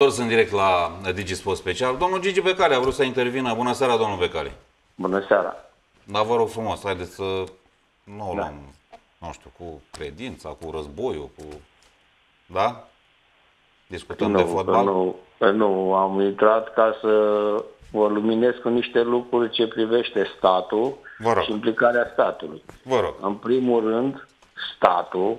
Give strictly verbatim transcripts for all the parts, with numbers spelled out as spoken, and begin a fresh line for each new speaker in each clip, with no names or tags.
Întors în direct la Digi Sport Special. Domnul Gigi Becali a vrut să intervină. Bună seara, domnul Becali.
Bună seara.
Dar vă rog frumos, haideți să nu o
Da.
luăm, nu știu, cu credința, cu războiul, cu... Da? Discutăm
nu,
de fotbal?
Nu, nu, am intrat ca să vă luminez cu niște lucruri ce privește statul
Vă rog.
și implicarea statului.
Vă rog.
În primul rând, statul,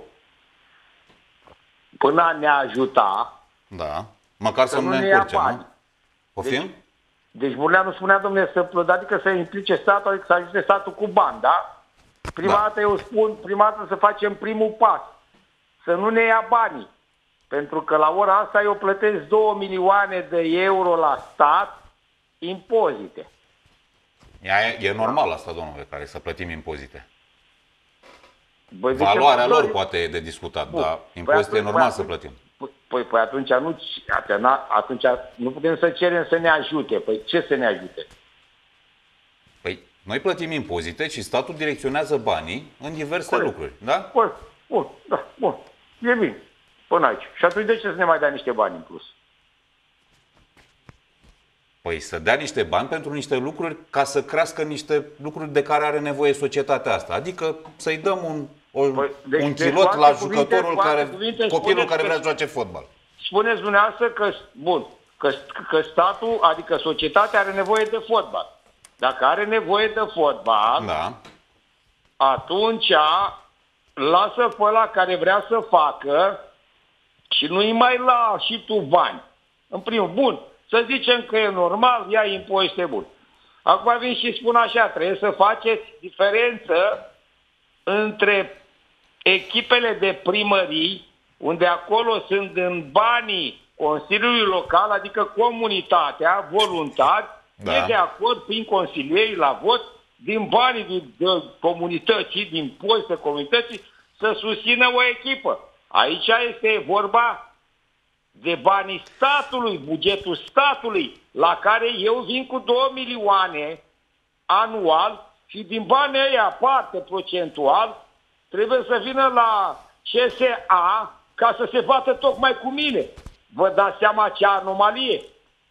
până a ne ajuta,
Da. Măcar să,
să
nu
nu
ne
ne ia
încurce,
bani.
nu? Poftim?
Deci Burleanu spunea, domnule, să, adică să implice statul, adică să ajute statul cu bani, da? Prima
Da.
dată eu spun, prima dată să facem primul pas, să nu ne ia banii. Pentru că la ora asta eu plătesc două milioane de euro la stat impozite.
E, e normal asta, domnule, care să plătim impozite.
Băi, de ce
Valoarea
mă
lor
dori?
poate e de discutat,
Bun.
dar
Păi
impozite e
atunci-
normal
păi
să
atunci-
plătim.
Păi, păi atunci nu, atunci nu putem să cerem să ne ajute. Păi ce să ne ajute?
Păi, noi plătim impozite și statul direcționează banii în diverse
Corect.
lucruri, da?
Bun, bun, da, bun. E bine. Până aici. Și atunci de ce să ne mai dea niște bani în plus?
Păi să dea niște bani pentru niște lucruri ca să crească niște lucruri de care are nevoie societatea asta. Adică să-i dăm un, o,
Păi, deci-
un
deci
kilot
cu
la
alte cuvinte-
jucătorul
cu alte
care,
cuvinte
copilul
spuneți
care
că-
vrea să joace fotbal.
Spuneți dumneavoastră că, bun, că, că statul, adică societatea are nevoie de fotbal. Dacă are nevoie de fotbal,
Da.
atunci lasă pe ăla care vrea să facă și nu-i mai la și tu bani. În primul, bun, să zicem că e normal, ia impozite, bun. Acum vin și spun așa, trebuie să faceți diferență între echipele de primării, unde acolo sunt în banii Consiliului Local, adică comunitatea, voluntari,
Da.
e de acord prin consilierii la vot, din banii de, de comunității, din impozite comunității, să susțină o echipă. Aici este vorba de banii statului, bugetul statului, la care eu vin cu două milioane anual și din banii ăia parte procentual trebuie să vină la C S A ca să se bată tocmai cu mine. Vă dați seama ce anomalie?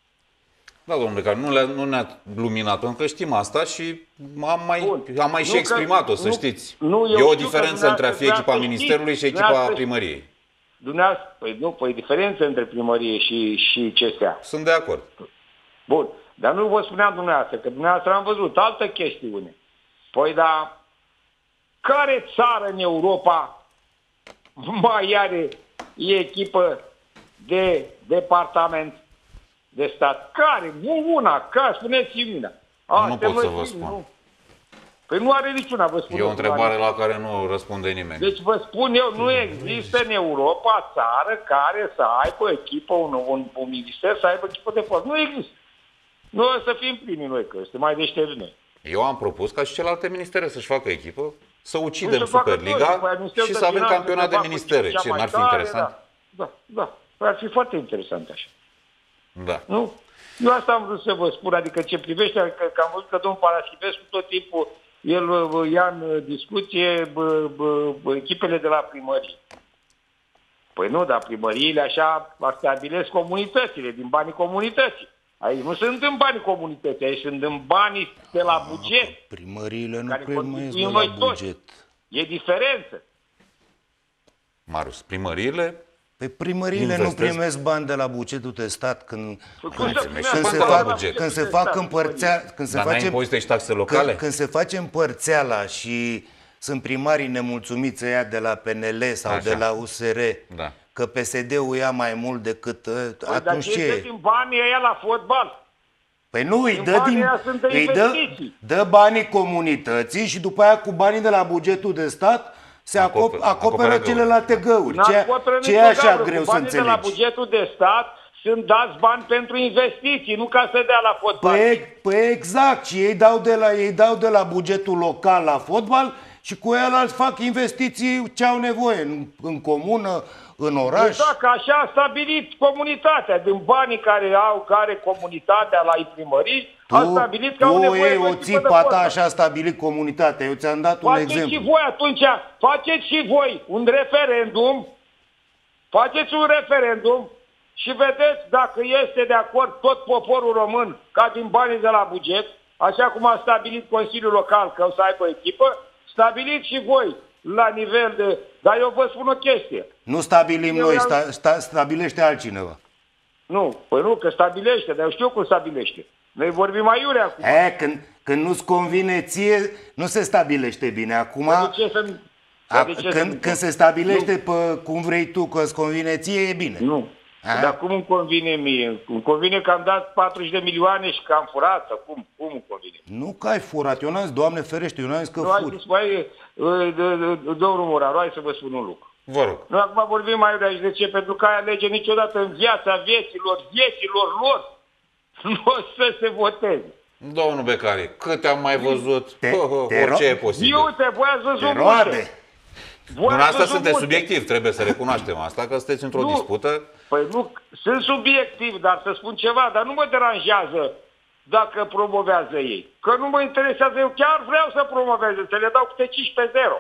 Da, domnule, care nu, le nu ne-a luminat, pentru că știm asta și am mai,
Bun.
am mai
Nu
și
că-
exprimat-o, să
nu-
știți.
nu, eu
e o
știu că
diferență între a fi
dumneavoastră
echipa
știți,
Ministerului și echipa
dumneavoastră-
primăriei.
Dumneavoastră, păi nu, păi diferență între primărie și, și C S A.
Sunt de acord.
Bun, dar nu vă spuneam dumneavoastră, că dumneavoastră am văzut altă chestiune. Păi, dar care țară în Europa mai are echipă de departament de stat? Care? Nu una, care? Spuneți-mi una.
Nu pot să vă spun.
Nu. Păi nu are niciuna, vă spun.
E o
eu,
întrebare
nu are.
la care nu răspunde nimeni.
Deci vă spun eu, nu există în Europa țară care să aibă echipă, un, un, un minister să aibă echipă de fotbal. Nu există. Nu o să fim primii noi, că este mai deștepți noi.
Eu am propus ca și celelalte ministere să-și facă echipă, să ucidem
Nu se facă
Superliga
toți, după aia Ministerul
și
de
să avem
Finanțe
campionat
să
de
facă
ministere.
cea
Ce,
mai
n-ar fi
tare,
interesant?
Da, da, da. Păi ar fi foarte interesant așa.
Da.
Nu? Eu asta am vrut să vă spun, adică ce privește, că, că am văzut că domnul Paraschivescu tot timpul, el bă, ia în discuție bă, bă, bă, echipele de la primării. Păi nu, dar primăriile așa stabilesc comunitățile, din banii comunității. Aici nu sunt în banii comunității, aici sunt în banii de la buget.
Primăriile nu
care
primesc de
constituim
la
noi toți.
buget.
E diferență.
Marius, primăriile
Pe primăriile nu
Investesc.
primesc bani de la bugetul de stat când,
Cum
când,
să
primești
când,
bani
se
de la
fac,
buget?
când se
De
fac
stat,
împărțea, când se
dar n-ai
face,
impozite și taxe locale?
când, când se face împărțeala și sunt primarii nemulțumiți ăia de la P N L sau
Așa.
de la U S R,
Da.
că P S D-ul ia mai mult decât ă,
Păi,
atunci
dar ce
ce
dă
e?
din banii ăia la fotbal?
Păi nu, îi
Din
dă,
banii
din,
ăia sunt de
îi dă,
investiții.
dă banii comunității și după aia cu banii de la bugetul de stat se acop,
Acoperă-
acoperă,
acoperă
celelalte găuri. Ce,
N-acoperă
ce e
nicio
așa
gaură.
greu
Cu
să
banii de la
înțelegi?
bugetul de stat sunt dați bani pentru investiții, nu ca să dea la fotbal.
Păi, păi exact, și ei dau, de la, ei dau de la bugetul local la fotbal și cu el fac investiții ce au nevoie, în, în comună, în oraș.
Exact, că așa a stabilit comunitatea, din banii care au, care comunitatea la primării, a stabilit că au
tu
nevoie
ei
de
o
echipă de
țipa ta,
fotbal.
așa a stabilit comunitatea. Eu ți-am dat un
Faceți
exemplu.
și voi atunci, faceți și voi un referendum, faceți un referendum și vedeți dacă este de acord tot poporul român ca din banii de la buget, așa cum a stabilit Consiliul Local că o să aibă echipă, stabiliți și voi la nivel de... Dar eu vă spun o chestie.
Nu stabilim
Eu
noi,
am-
sta, sta, stabilește altcineva.
Nu, păi nu, că stabilește, dar eu știu cum stabilește. Noi vorbim aiurea acum.
E, când, când nu-ți convine ție, nu se stabilește bine. Acum,
De ce să...
a,
de ce
când,
să...
când se stabilește pe cum vrei tu, că îți convine ție, e bine.
Nu.
A?
Dar cum îmi convine mie? Îmi convine că am dat patruzeci de milioane și că am furat? Sau cum? Cum îmi convine?
Nu că ai furat, eu n-am zis, Doamne ferește, eu n-am zis că
Nu, ai
furi.
zis, mai, domnul Moraru, hai să vă spun un lucru.
Vă rog.
Noi acum vorbim mai aici de ce? Pentru că aia lege niciodată în viața vieților, vieților lor, nu o să se voteze.
Domnul Becali, câte am mai văzut?
Te-
Ho, ho,
te
orice
ro-
e posibil.
Eu te voi ați
Te
văzut
roade.
multe. Voi ați
Dumneavoastră
văzut
sunteți
multe.
subiectiv, trebuie să recunoaștem asta, că sunteți într-o
Nu.
dispută.
Păi nu, sunt subiectiv, dar să spun ceva, dar nu mă deranjează dacă promovează ei. Că nu mă interesează, eu chiar vreau să promoveze, să le dau câte cincisprezece zero.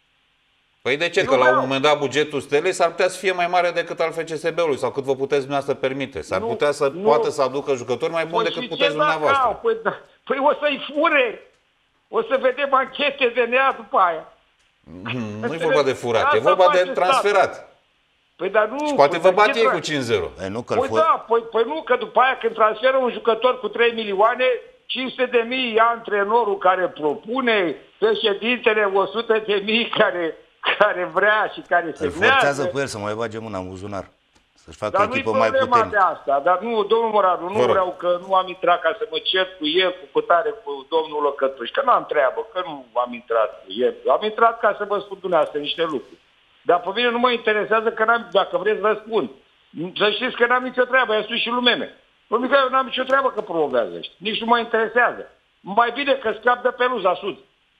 Păi de ce?
Eu
Că la un
vreau.
moment dat bugetul Stelei s-ar putea să fie mai mare decât al F C S B-ului sau cât vă puteți dumneavoastră permite. S-ar
Nu,
putea să
nu.
poată să aducă jucători mai buni
Păi
decât
și
puteți
ce dacă
dumneavoastră.
au? Păi, da, păi o să-i fure. O să vedem anchete de nea după aia.
Nu e vorba de furat, e
Asta
vorba de
face
transferat.
Păi dar nu...
Și poate
păi,
vă
dar
bate
ce
ei
tra-
cu cinci zero.
Păi nu, că
Păi da, păi, păi nu, că după aia când transferă un jucător cu trei milioane, cinci sute de mii ia antrenorul care propune, președintele o sută de mii care, care vrea și care se
îl forțează pe el să mai bage mâna în buzunar. Să-și facă
Dar nu-i
echipă mai
problema de
puternică.
asta. Dar nu, domnul Moraru, nu
Vă rog.
vreau că nu am intrat ca să mă cer cu el, cu cutare, cu domnul Lăcătuș, că n-am treabă, că nu am intrat cu el. Am intrat ca să vă spun dumneavoastră niște lucruri. Dar pe mine nu mă interesează că n-am, dacă vreți răspund. Să știți că n-am nicio treabă, i-a spus și lui meme. Păi că eu n-am nicio treabă că promovează ăștia. Nici nu mă interesează. Mai bine că scap de peluza sud.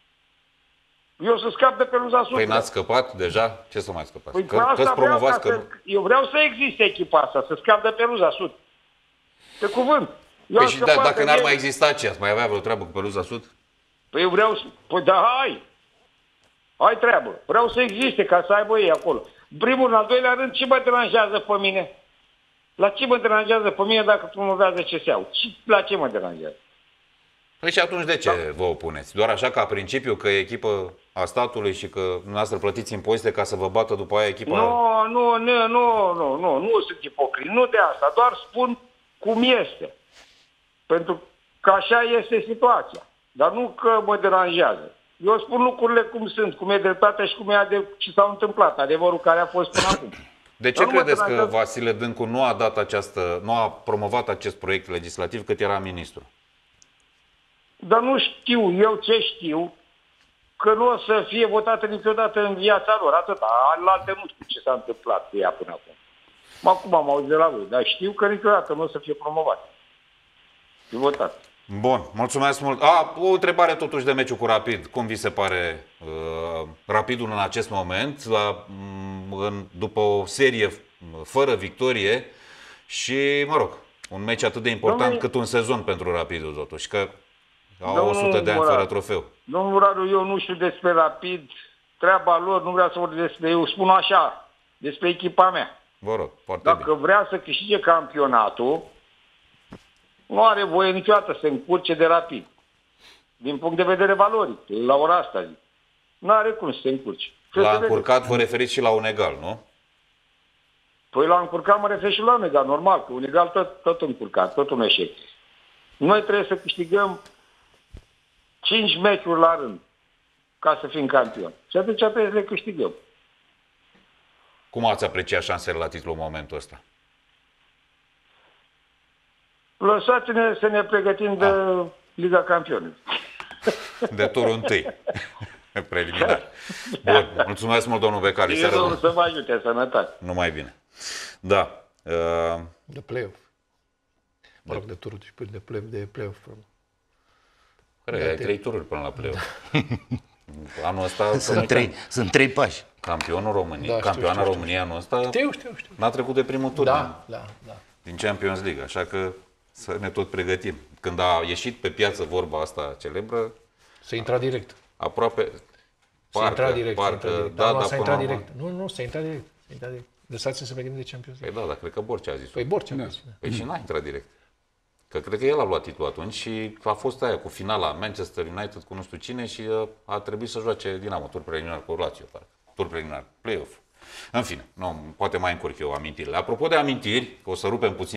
Eu să scap de peluza sud.
Păi n-ați scăpat deja? Ce să mai scăpați?
Păi
Că,
asta
că-ți
vreau
promovați
ca
că...
să, eu vreau să existe echipa asta, să scap de peluza sud. Pe cuvânt. Eu
Păi
am
și da,
scăpat
dacă
de
n-ar
el.
mai exista ce? Ați mai avea vreo treabă cu Peluza Sud?
Păi eu vreau să... Păi da, hai! Hai treabă. Vreau să existe ca să aibă ei acolo. În primul, în al doilea rând, ce mă deranjează pe mine? La ce mă deranjează pe mine dacă promovează C S A-ul? La ce mă deranjează?
Păi și atunci de ce
Da.
vă opuneți? Doar așa ca principiu că e echipă a statului și că dumneavoastră plătiți impozite ca să vă bată după aia echipa...
Nu, nu, nu, nu, nu, nu, nu sunt ipocrit. Nu de asta, doar spun cum este. Pentru că așa este situația. Dar nu că mă deranjează. Eu spun lucrurile cum sunt, cum e dreptatea și cum e adev- ce s-au întâmplat, adevărul care a fost până acum.
De ce
Dar nu mă
credeți că
deranjează.
Vasile Dâncu nu a dat această, nu a promovat acest proiect legislativ cât era ministru?
Dar nu știu eu ce știu, că nu o să fie votată niciodată în viața lor. Atâta. Alte nu știu ce s-a întâmplat cu ea până acum. Acum am auzit de la voi, dar știu că niciodată nu o să fie promovat. Și votat.
Bun, mulțumesc mult. A, o întrebare totuși de meciul cu Rapid. Cum vi se pare uh, Rapidul în acest moment, la, m, în, după o serie fără victorie și, mă rog, un meci atât de important
Domnule-
cât un sezon pentru Rapidul totuși, că au
Domnul
o sută de ani
Morar.
fără trofeu.
Domnul Radu, eu nu știu despre Rapid, treaba lor, nu vreau să vorbesc despre, eu spun așa, despre echipa mea.
Vă rog, foarte
Dacă
bine.
vrea să câștige campionatul, nu are voie niciodată să se încurce de Rapid. Din punct de vedere valoric, la ora asta zic. Nu are cum să se încurce. Ce
La
se vede?
încurcat vă referiți și la un egal, nu?
Păi la încurcat mă refer și la un egal, normal, că un egal tot, tot încurcat, tot un eșec. Noi trebuie să câștigăm cinci meciuri la rând ca să fim campioni. Și atunci trebuie să le câștigăm.
Cum ați apreciat șansele la titlu în momentul ăsta?
Lăsați-ne să ne pregătim de Liga Campionilor.
De turul întâi. Preliminar. Bun, mulțumesc mult, domnul Becali.
Bine,
Seară
Domnul,
bună.
să vă ajute, sănătate.
Numai bine. Da. Uh,
De play-off. Mă rog, de turul și de play-off, de play-off.
care, ai trei tururi până la play-off. Anul ăsta,
Sunt trei, sunt trei pași.
campionul României,
Da, știu,
campioana
știu, știu.
României anul ăsta
Știu, știu, știu.
n-a trecut de primul tur
Da, da, da.
din, din Champions League, așa că să ne tot pregătim. Când a ieșit pe piață vorba asta celebră,
Să intra direct.
aproape,
Să
parcă,
intra direct. să
parcă,
intra direct.
da,
nu,
da,
să
până
intra
la urmă.
direct. Nu, nu, să intra direct. Să intra direct. Lăsați-mi să mergem de Champions
Păi
League.
da, dar cred că Borcea a zis.
Păi Borcea a zis.
Păi și n-a intrat direct. Că cred că el a luat titlul atunci și a fost aia cu finala Manchester United cu nu știu cine și a trebuit să joace Dinamo, tur preliminar cu Lazio, parcă. Tur preliminar, play-off. În fine, nu, poate mai încurc eu amintirile. Apropo de amintiri, o să rupem puțin